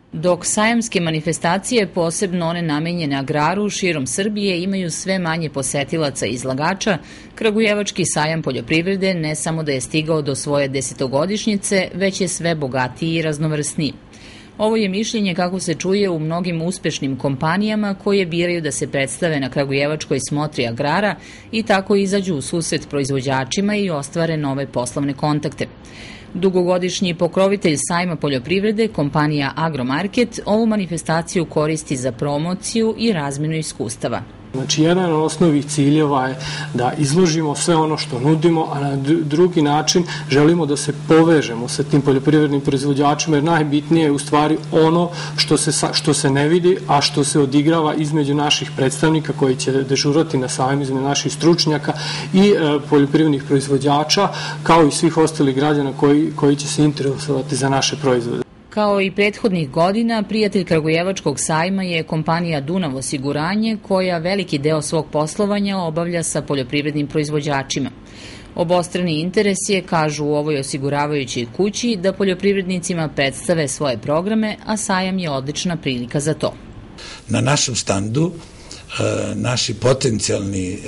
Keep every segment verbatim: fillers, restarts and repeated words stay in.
Dok sajamske manifestacije, posebno one namenjene agraru širom Srbije, imaju sve manje posetilaca i izlagača, Kragujevački sajam poljoprivrede ne samo da je stigao do svoje desetogodišnjice, već je sve bogatiji i raznovrsniji. Ovo je mišljenje kako se čuje u mnogim uspešnim kompanijama koje biraju da se predstave na Kragujevačkoj smotri agrara i tako izađu u susret proizvođačima i ostvare nove poslovne kontakte. Dugogodišnji pokrovitelj sajma poljoprivrede, kompanija Agromarket, ovu manifestaciju koristi za promociju i razmenu iskustava. Znači, jedan od osnovnih ciljeva je da izložimo sve ono što nudimo, a na drugi način želimo da se povežemo sa tim poljoprivrednim proizvođačima, jer najbitnije je u stvari ono što se, što se ne vidi, a što se odigrava između naših predstavnika koji će dežurati na sajmu, između naših stručnjaka i e, poljoprivrednih proizvođača, kao i svih ostalih građana koji, koji će se interesovati za naše proizvode. Kao i prethodnih godina, prijatelj Kragujevačkog sajma je kompanija Dunav osiguranje, koja veliki deo svog poslovanja obavlja sa poljoprivrednim proizvođačima. Obostrani interes je, kažu u ovoj osiguravajućoj kući, da poljoprivrednicima predstave svoje programe, a sajam je odlična prilika za to. Na našem standu naši potencijalni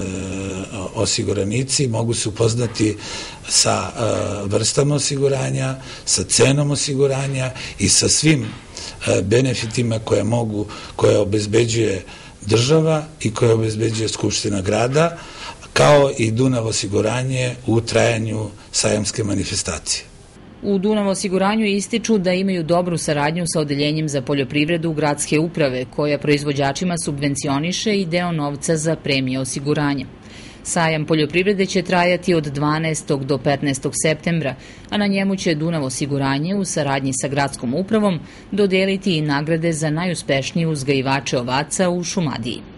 osiguranici mogu se upoznati sa vrstama osiguranja, sa cenom osiguranja i sa svim benefitima koje mogu, koje obezbeđuje država i koje obezbeđuje Skupština grada, kao i Dunav osiguranje u trajanju sajamske manifestacije. U Dunav osiguranju ističu da imaju dobru saradnju sa Odeljenjem za poljoprivredu gradske uprave, koja proizvođačima subvencioniše i deo novca za premije osiguranja. Sajam poljoprivrede će trajati od dvanaestog do petnaestog septembra, a na njemu će Dunav osiguranje u saradnji sa gradskom upravom dodeliti i nagrade za najuspešnije uzgajivače ovaca u Šumadiji.